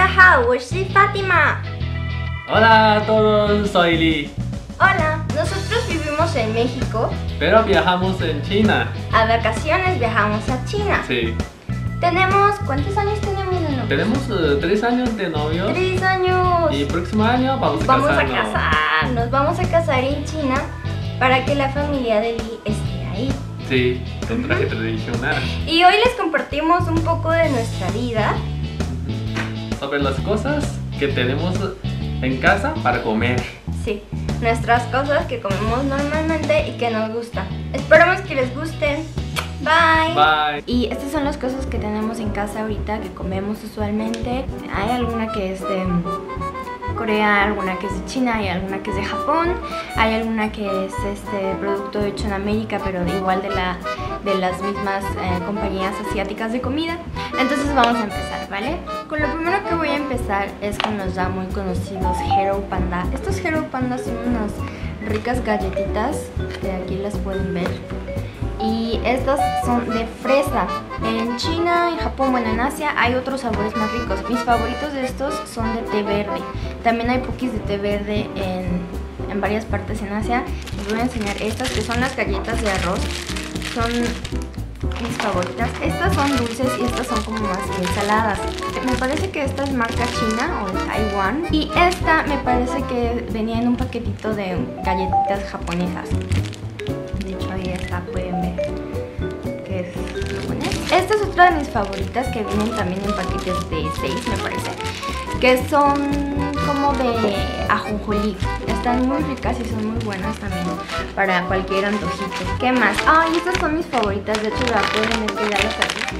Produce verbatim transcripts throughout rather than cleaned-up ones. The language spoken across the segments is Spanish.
家好，我是 Fátima. Hola a todos, soy Lee. Hola, nosotros vivimos en México. Pero viajamos en China. A vacaciones viajamos a China. Sí. Tenemos, ¿cuántos años tenemos de novio? Tenemos uh, tres años de novio. Tres años. Y el próximo año vamos a Vamos casarnos. a casarnos, vamos a casar en China para que la familia de Lee esté ahí. Sí, con traje tradicional. Y hoy les compartimos un poco de nuestra vida. Sobre las cosas que tenemos en casa para comer. Sí, nuestras cosas que comemos normalmente y que nos gustan. Esperamos que les gusten. Bye. Bye. Y estas son las cosas que tenemos en casa ahorita, que comemos usualmente. Hay alguna que es de Corea, alguna que es de China, hay alguna que es de Japón, hay alguna que es este producto hecho en América, pero de igual de, la, de las mismas eh, compañías asiáticas de comida. Entonces vamos a empezar, ¿vale? Con lo primero que voy a empezar es con los ya muy conocidos Hero Panda. Estos Hero Panda son unas ricas galletitas, que aquí las pueden ver. Y estas son de fresa. En China, en Japón, bueno, en Asia hay otros sabores más ricos. Mis favoritos de estos son de té verde. También hay pokis de té verde en, en varias partes en Asia. Les voy a enseñar estas, que son las galletas de arroz. Son mis favoritas. Estas son dulces y estas son como más bien saladas. Me parece que esta es marca china o de Taiwán. Y esta me parece que venía en un paquetito de galletitas japonesas. De hecho ahí está, pueden ver que es japonés. Esta es otra de mis favoritas que vienen también en paquetes de seis, me parece, que son como de ajonjolí. Están muy ricas y son muy buenas también para cualquier antojito. ¿Qué más? Ah, y estas son mis favoritas, de hecho la pueden ver que ya las abrí.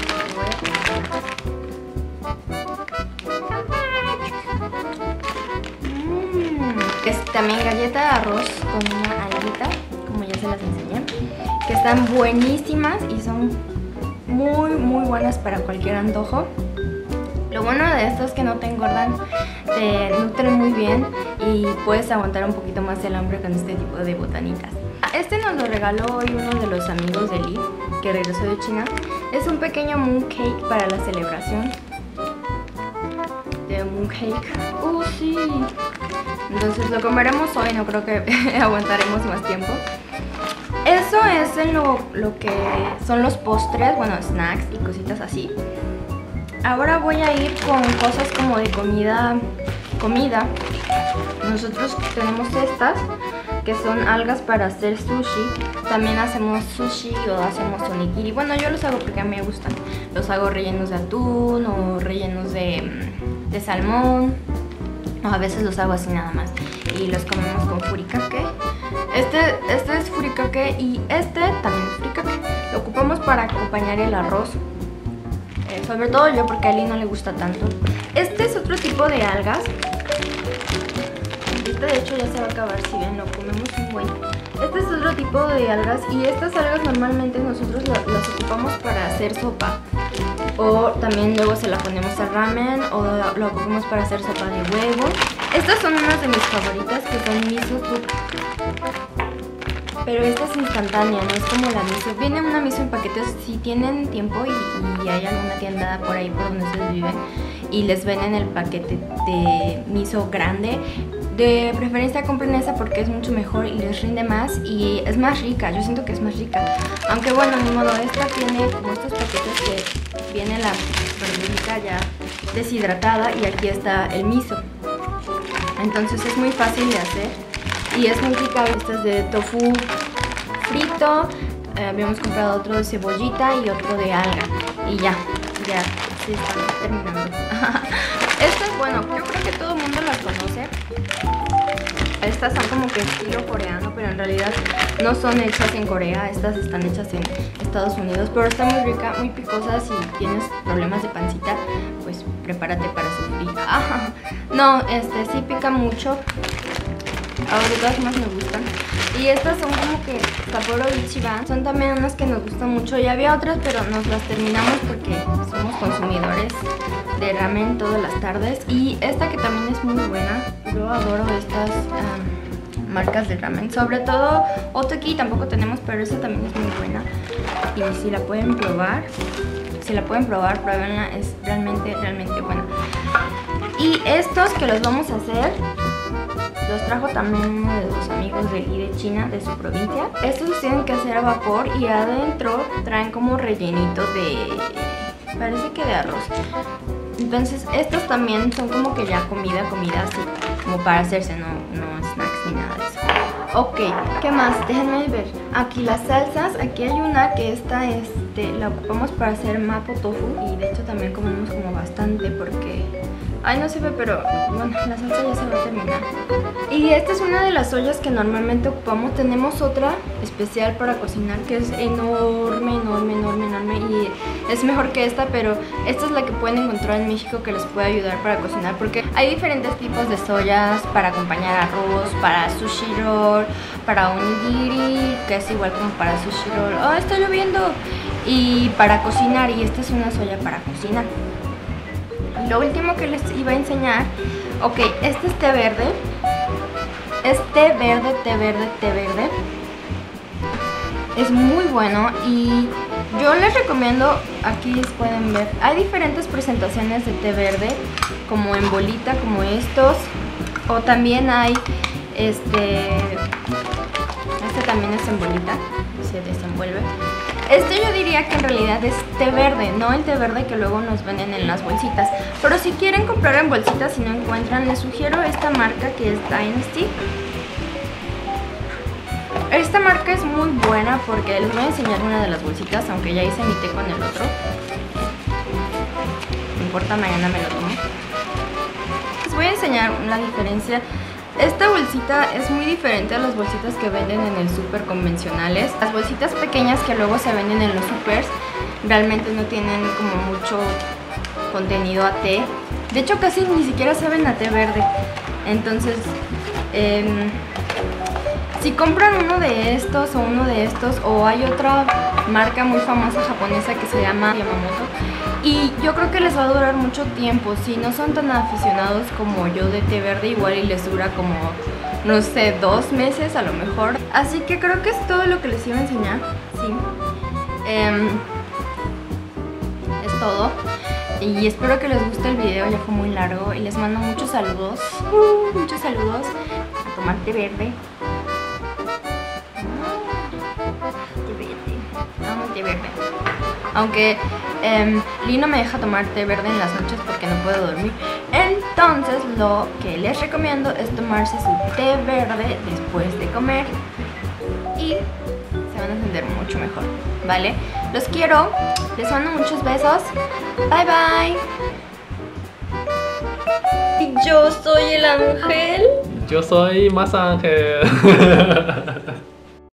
Mmm, es también galleta de arroz con una alita, como ya se las enseñé, que están buenísimas y son muy muy buenas para cualquier antojo. Lo bueno de esto es que no te engordan, te nutren muy bien y puedes aguantar un poquito más el hambre con este tipo de botanitas. Este nos lo regaló hoy uno de los amigos de Lee, que regresó de China. Es un pequeño mooncake para la celebración de mooncake. ¡Oh, sí! Entonces lo comeremos hoy, no creo que aguantaremos más tiempo. Eso es en lo, lo que son los postres, bueno, snacks y cositas así. Ahora voy a ir con cosas como de comida, comida. Nosotros tenemos estas, que son algas para hacer sushi. También hacemos sushi o hacemos onigiri. Bueno, yo los hago porque a mí me gustan. Los hago rellenos de atún o rellenos de, de salmón. O a veces los hago así nada más. Y los comemos con furikake. Este, este es furikake y este también es furikake. Lo ocupamos para acompañar el arroz. Eh, sobre todo yo, porque a Lee no le gusta tanto. Este es otro tipo de algas. Este de hecho ya se va a acabar, si ven, lo comemos un buen. Este es otro tipo de algas y estas algas normalmente nosotros las, las ocupamos para hacer sopa. O también luego se la ponemos al ramen o lo ocupamos para hacer sopa de huevo. Estas son unas de mis favoritas, que son miso soup. Pero esta es instantánea, no es como la miso. Viene una miso en paquetes si tienen tiempo y, y hay alguna tienda por ahí por donde ustedes viven y les venden el paquete de miso grande. De preferencia compren esa porque es mucho mejor y les rinde más y es más rica. Yo siento que es más rica. Aunque bueno, ni modo, esta tiene como estos paquetes que viene la verdurita ya deshidratada y aquí está el miso. Entonces es muy fácil de hacer y es muy rica. Esta es de tofu frito. Eh, habíamos comprado otro de cebollita y otro de alga. Y ya, ya se están terminando. Estas, bueno, yo creo que todo el mundo las conoce. Estas son como que estilo coreano, pero en realidad no son hechas en Corea. Estas están hechas en Estados Unidos, pero está muy rica, muy picosa. Si tienes problemas de pancita, pues prepárate para sufrir. Ah, no, este sí pica mucho. Ahora de todas formas me gustan. Y estas son como que Sapporo Ichiban. Son también unas que nos gustan mucho. Y había otras, pero nos las terminamos porque somos consumidores de ramen todas las tardes. Y esta que también es muy buena. Yo adoro estas um, marcas de ramen. Sobre todo Otoki tampoco tenemos, pero esta también es muy buena. Y si la pueden probar, si la pueden probar, pruébenla. Es realmente, realmente buena. estos que los vamos a hacer los trajo también uno de los amigos de Lee de China, de su provincia. Estos los tienen que hacer a vapor y adentro traen como rellenito de... parece que de arroz. Entonces estos también son como que ya comida, comida así, como para hacerse, no, no snacks ni nada de eso. Ok, ¿qué más? Déjenme ver. Aquí las salsas, aquí hay una que esta este, la ocupamos para hacer mapo tofu y de hecho también comemos como bastante porque... ay, no se ve, pero bueno, la salsa ya se va a terminar. Y esta es una de las ollas que normalmente ocupamos. Tenemos otra especial para cocinar que es enorme, enorme, enorme, enorme. Y es mejor que esta, pero esta es la que pueden encontrar en México que les puede ayudar para cocinar. Porque hay diferentes tipos de ollas para acompañar arroz, para sushi roll, para onigiri, que es igual como para sushi roll. ¡Oh, está lloviendo! Y para cocinar, y esta es una olla para cocinar. Lo último que les iba a enseñar, ok, este es té verde, es té verde, té verde, té verde, es muy bueno y yo les recomiendo, aquí les pueden ver, hay diferentes presentaciones de té verde, como en bolita, como estos, o también hay, este, este también es en bolita, se desenvuelve. Este yo diría que en realidad es té verde, no el té verde que luego nos venden en las bolsitas. Pero si quieren comprar en bolsitas y no encuentran, les sugiero esta marca que es Dynasty. Esta marca es muy buena porque les voy a enseñar una de las bolsitas, aunque ya hice mi té con el otro. No importa, mañana me lo tomo. Les voy a enseñar la diferencia. Esta bolsita es muy diferente a las bolsitas que venden en el súper convencionales. Las bolsitas pequeñas que luego se venden en los súpers realmente no tienen como mucho contenido a té. De hecho casi ni siquiera saben a té verde. Entonces, eh, si compran uno de estos o uno de estos, o hay otra marca muy famosa japonesa que se llama Yamamoto, y yo creo que les va a durar mucho tiempo. Si no son tan aficionados como yo de té verde, igual y les dura como, no sé, dos meses a lo mejor. Así que creo que es todo lo que les iba a enseñar. Sí. Eh, es todo. Y espero que les guste el video, ya fue muy largo. Y les mando muchos saludos. Uh, muchos saludos. A tomar té verde. Té verde. Amo té verde. Aunque eh, Lee no me deja tomar té verde en las noches porque no puedo dormir. Entonces lo que les recomiendo es tomarse su té verde después de comer y se van a sentir mucho mejor, ¿vale? Los quiero, les mando muchos besos. Bye bye. Y yo soy el ángel. Yo soy más ángel.